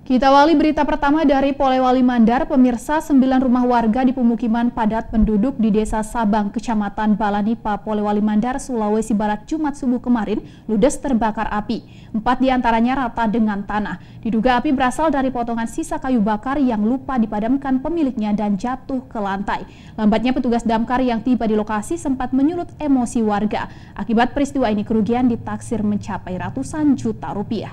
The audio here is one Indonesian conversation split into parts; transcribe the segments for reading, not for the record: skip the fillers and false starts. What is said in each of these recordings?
Kita awali berita pertama dari Polewali Mandar. Pemirsa, 9 rumah warga di pemukiman padat penduduk di Desa Sabang, Kecamatan Balanipa, Polewali Mandar, Sulawesi Barat, Jumat subuh kemarin ludes terbakar api. 4 diantaranya rata dengan tanah. Diduga api berasal dari potongan sisa kayu bakar yang lupa dipadamkan pemiliknya dan jatuh ke lantai. Lambatnya petugas damkar yang tiba di lokasi sempat menyulut emosi warga. Akibat peristiwa ini kerugian ditaksir mencapai ratusan juta rupiah.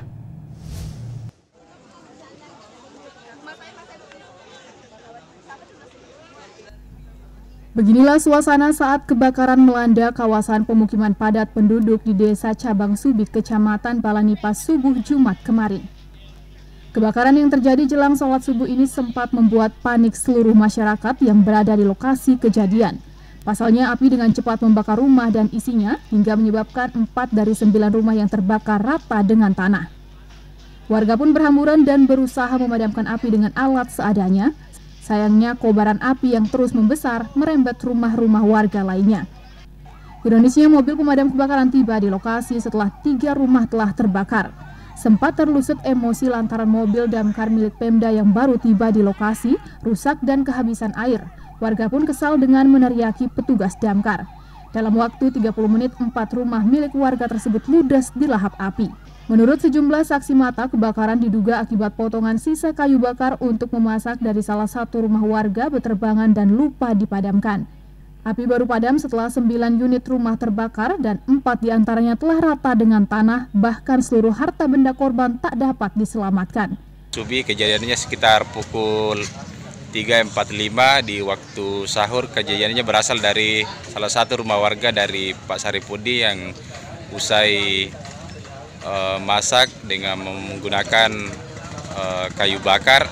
Beginilah suasana saat kebakaran melanda kawasan pemukiman padat penduduk di Desa Cabang Subit, Kecamatan Balanipa subuh Jumat kemarin. Kebakaran yang terjadi jelang sholat subuh ini sempat membuat panik seluruh masyarakat yang berada di lokasi kejadian. Pasalnya api dengan cepat membakar rumah dan isinya hingga menyebabkan 4 dari 9 rumah yang terbakar rata dengan tanah. Warga pun berhamburan dan berusaha memadamkan api dengan alat seadanya. Sayangnya kobaran api yang terus membesar merembet rumah-rumah warga lainnya. Ironisnya mobil pemadam kebakaran tiba di lokasi setelah 3 rumah telah terbakar. Sempat terlusut emosi lantaran mobil damkar milik Pemda yang baru tiba di lokasi rusak dan kehabisan air. Warga pun kesal dengan meneriaki petugas damkar. Dalam waktu 30 menit 4 rumah milik warga tersebut ludes dilahap api. Menurut sejumlah saksi mata, kebakaran diduga akibat potongan sisa kayu bakar untuk memasak dari salah satu rumah warga berterbangan dan lupa dipadamkan. Api baru padam setelah 9 unit rumah terbakar dan 4 diantaranya telah rata dengan tanah, bahkan seluruh harta benda korban tak dapat diselamatkan. Subuh kejadiannya sekitar pukul 3.45 di waktu sahur. Kejadiannya berasal dari salah satu rumah warga dari Pak Saripudi yang usai masak dengan menggunakan kayu bakar.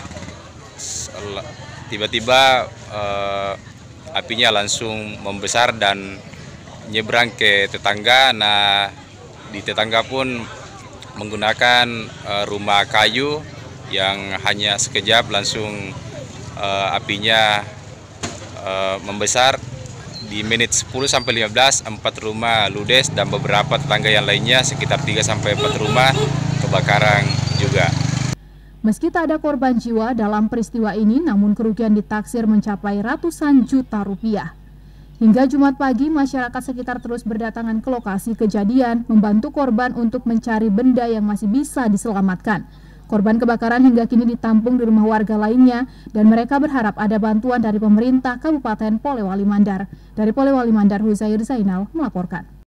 Tiba-tiba apinya langsung membesar dan nyebrang ke tetangga. Nah, di tetangga pun menggunakan rumah kayu yang hanya sekejap langsung apinya membesar. Di menit 10-15, 4 rumah ludes dan beberapa tetangga yang lainnya sekitar 3-4 rumah kebakaran juga. Meski tak ada korban jiwa dalam peristiwa ini, namun kerugian ditaksir mencapai ratusan juta rupiah. Hingga Jumat pagi, masyarakat sekitar terus berdatangan ke lokasi kejadian, membantu korban untuk mencari benda yang masih bisa diselamatkan. Korban kebakaran hingga kini ditampung di rumah warga lainnya dan mereka berharap ada bantuan dari pemerintah Kabupaten Polewali Mandar. Dari Polewali Mandar, Huzair Zainal melaporkan.